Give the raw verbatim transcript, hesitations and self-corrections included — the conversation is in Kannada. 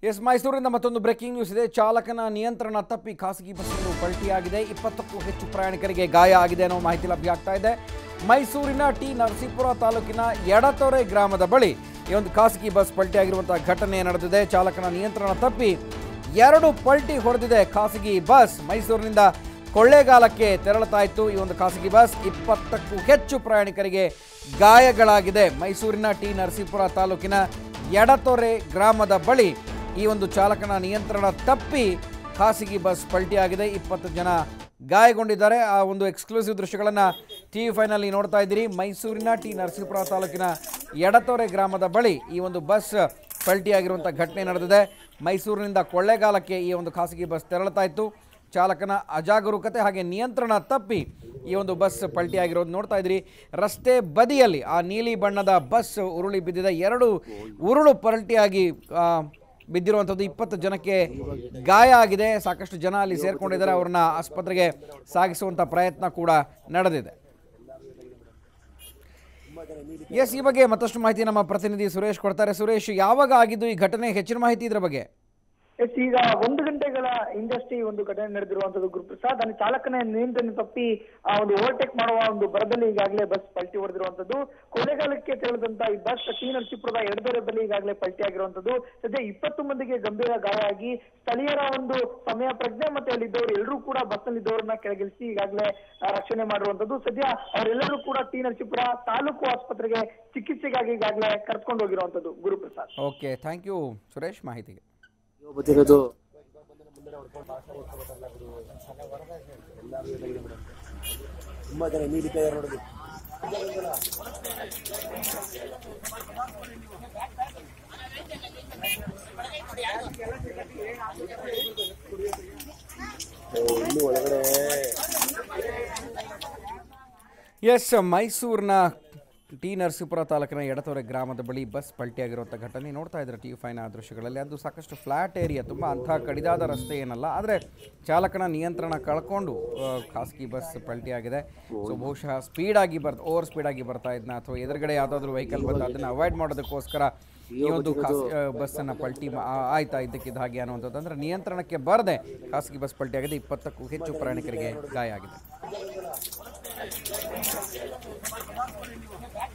ಎಸ್ ಮೈಸೂರಿನಿಂದ ಮತ್ತೊಂದು ಬ್ರೇಕಿಂಗ್ ನ್ಯೂಸ್ ಇದೆ. ಚಾಲಕನ ನಿಯಂತ್ರಣ ತಪ್ಪಿ ಖಾಸಗಿ ಬಸ್ಸನ್ನು ಪಲ್ಟಿಯಾಗಿದೆ. ಇಪ್ಪತ್ತಕ್ಕೂ ಹೆಚ್ಚು ಪ್ರಯಾಣಿಕರಿಗೆ ಗಾಯ ಆಗಿದೆ ಅನ್ನೋ ಮಾಹಿತಿ ಲಭ್ಯ ಆಗ್ತಾ ಇದೆ. ಮೈಸೂರಿನ ಟಿ ನರಸೀಪುರ ತಾಲೂಕಿನ ಎಡತೊರೆ ಗ್ರಾಮದ ಬಳಿ ಈ ಒಂದು ಖಾಸಗಿ ಬಸ್ ಪಲ್ಟಿಯಾಗಿರುವಂತಹ ಘಟನೆ ನಡೆದಿದೆ. ಚಾಲಕನ ನಿಯಂತ್ರಣ ತಪ್ಪಿ ಎರಡು ಪಲ್ಟಿ ಹೊಡೆದಿದೆ ಖಾಸಗಿ ಬಸ್. ಮೈಸೂರಿನಿಂದ ಕೊಳ್ಳೇಗಾಲಕ್ಕೆ ತೆರಳುತ್ತಾ ಇತ್ತು ಈ ಒಂದು ಖಾಸಗಿ ಬಸ್. ಇಪ್ಪತ್ತಕ್ಕೂ ಹೆಚ್ಚು ಪ್ರಯಾಣಿಕರಿಗೆ ಗಾಯಗಳಾಗಿದೆ. ಮೈಸೂರಿನ ಟಿ ನರಸೀಪುರ ತಾಲೂಕಿನ ಎಡತೊರೆ ಗ್ರಾಮದ ಬಳಿ ಈ ಒಂದು ಚಾಲಕನ ನಿಯಂತ್ರಣ ತಪ್ಪಿ ಖಾಸಗಿ ಬಸ್ ಪಲ್ಟಿಯಾಗಿದೆ. ಇಪ್ಪತ್ತು ಜನ ಗಾಯಗೊಂಡಿದ್ದಾರೆ. ಆ ಒಂದು ಎಕ್ಸ್ಕ್ಲೂಸಿವ್ ದೃಶ್ಯಗಳನ್ನು ಟಿ ವಿ ಫೈನಲ್ಲಿ ನೋಡ್ತಾ ಇದ್ದೀರಿ. ಮೈಸೂರಿನ ಟಿ ನರಸೀಪುರ ತಾಲೂಕಿನ ಎಡತೊರೆ ಗ್ರಾಮದ ಬಳಿ ಈ ಒಂದು ಬಸ್ ಪಲ್ಟಿಯಾಗಿರುವಂಥ ಘಟನೆ ನಡೆದಿದೆ. ಮೈಸೂರಿನಿಂದ ಕೊಳ್ಳೇಗಾಲಕ್ಕೆ ಈ ಒಂದು ಖಾಸಗಿ ಬಸ್ ತೆರಳುತ್ತಾ ಇತ್ತು. ಚಾಲಕನ ಅಜಾಗರೂಕತೆ ಹಾಗೆ ನಿಯಂತ್ರಣ ತಪ್ಪಿ ಈ ಒಂದು ಬಸ್ ಪಲ್ಟಿಯಾಗಿರೋದು ನೋಡ್ತಾ ಇದ್ರಿ. ರಸ್ತೆ ಬದಿಯಲ್ಲಿ ಆ ನೀಲಿ ಬಣ್ಣದ ಬಸ್ ಉರುಳಿ ಬಿದ್ದಿದೆ. ಎರಡು ಉರುಳು ಪಲ್ಟಿಯಾಗಿ ಬಿದ್ದಿರುವಂಥದ್ದು. ಇಪ್ಪತ್ತು ಜನಕ್ಕೆ ಗಾಯ ಆಗಿದೆ. ಸಾಕಷ್ಟು ಜನ ಅಲ್ಲಿ ಸೇರ್ಕೊಂಡಿದ್ದಾರೆ. ಅವ್ರನ್ನ ಆಸ್ಪತ್ರೆಗೆ ಸಾಗಿಸುವಂಥ ಪ್ರಯತ್ನ ಕೂಡ ನಡೆದಿದೆ. ಎಸ್, ಈ ಬಗ್ಗೆ ಮತ್ತಷ್ಟು ಮಾಹಿತಿ ನಮ್ಮ ಪ್ರತಿನಿಧಿ ಸುರೇಶ್ ಕೊಡ್ತಾರೆ. ಸುರೇಶ್, ಯಾವಾಗ ಆಗಿದ್ದು ಈ ಘಟನೆ? ಹೆಚ್ಚಿನ ಮಾಹಿತಿ ಇದರ ಬಗ್ಗೆ. ಎಸ್, ಈಗ ಒಂದು ಗಂಟೆಗಳ ಇಂಡಸ್ಟ್ರಿ ಒಂದು ಘಟನೆ ನಡೆದಿರುವಂತದ್ದು ಗುರುಪ್ರಸಾದ್. ಅಲ್ಲಿ ಚಾಲಕನ ನಿಯಂತ್ರಣ ತಪ್ಪಿ ಆ ಒಂದು ಓವರ್ಟೇಕ್ ಮಾಡುವ ಒಂದು ಭರದಲ್ಲಿ ಈಗಾಗಲೇ ಬಸ್ ಪಲ್ಟಿ ಹೊಡೆದಿರುವಂತದ್ದು. ಕೊಳ್ಳೇಗಾಲಕ್ಕೆ ತೆರಳಿದಂತ ಈ ಬಸ್ ಟಿ ನರಸೀಪುರದ ಎಡದೊರೆ ಬಳಿ ಈಗಾಗಲೇ ಪಲ್ಟಿ ಆಗಿರುವಂತದ್ದು. ಸದ್ಯ ಇಪ್ಪತ್ತು ಮಂದಿಗೆ ಗಂಭೀರ ಗಾಯ ಆಗಿ ಸ್ಥಳೀಯರ ಒಂದು ಸಮಯ ಪ್ರಜ್ಞೆ ಮತ್ತೆ ಅಲ್ಲಿದ್ದವರು ಎಲ್ಲರೂ ಕೂಡ ಬಸ್ ನಲ್ಲಿ ಇದ್ದವರನ್ನ ಕೆಳಗಿಳಿಸಿ ಈಗಾಗಲೇ ರಕ್ಷಣೆ ಮಾಡಿರುವಂತದ್ದು. ಸದ್ಯ ಅವರೆಲ್ಲರೂ ಕೂಡ ಟಿ ನರಸೀಪುರ ತಾಲೂಕು ಆಸ್ಪತ್ರೆಗೆ ಚಿಕಿತ್ಸೆಗಾಗಿ ಈಗಾಗಲೇ ಕರ್ಕೊಂಡು ಹೋಗಿರುವಂತದ್ದು. Guruprasad. Okay, thank you Suresh ಮಾಹಿತಿಗೆ. ಗೊತ್ತಿರೋದು ತುಂಬಾ ಜನ ನೀಲಿ ಕೈ ನೋಡೋದು. ಇನ್ನು ಒಳಗಡೆ ಎಸ್, ಮೈಸೂರಿನ ಟಿ ನರಸೀಪುರ ತಾಲೂಕಿನ ಎಡತೊರೆ ಗ್ರಾಮದ ಬಳಿ ಬಸ್ ಪಲ್ಟಿಯಾಗಿರುವಂಥ ಘಟನೆ ನೋಡ್ತಾ ಇದ್ದಾರೆ ಟಿ ವಿ ಫೈನ ದೃಶ್ಯಗಳಲ್ಲಿ. ಅದು ಸಾಕಷ್ಟು ಫ್ಲ್ಯಾಟ್ ಏರಿಯಾ, ತುಂಬ ಅಂಥ ಕಡಿದಾದ ರಸ್ತೆ ಏನಲ್ಲ. ಆದರೆ ಚಾಲಕನ ನಿಯಂತ್ರಣ ಕಳ್ಕೊಂಡು ಖಾಸಗಿ ಬಸ್ ಪಲ್ಟಿಯಾಗಿದೆ. ಸೊ ಬಹುಶಃ ಸ್ಪೀಡಾಗಿ ಬರ್ ಓವರ್ ಸ್ಪೀಡಾಗಿ ಬರ್ತಾ ಇದ್ನ ಅಥವಾ ಎದುರುಗಡೆ ಯಾವುದಾದ್ರೂ ವೆಹಿಕಲ್ ಬಂದ ಅದನ್ನು ಅವಾಯ್ಡ್ ಮಾಡೋದಕ್ಕೋಸ್ಕರ ಈ ಒಂದು ಖಾಸಗಿ ಬಸ್ಸನ್ನು ಪಲ್ಟಿ ಆಯ್ತಾ ಇದ್ದಕ್ಕಿದ್ದ ಹಾಗೆ ಅನ್ನುವಂಥದ್ದು. ಅಂದರೆ ನಿಯಂತ್ರಣಕ್ಕೆ ಬರದೆ ಖಾಸಗಿ ಬಸ್ ಪಲ್ಟಿಯಾಗಿದೆ. ಇಪ್ಪತ್ತಕ್ಕೂ ಹೆಚ್ಚು ಪ್ರಯಾಣಿಕರಿಗೆ ಗಾಯ ಆಗಿದೆ.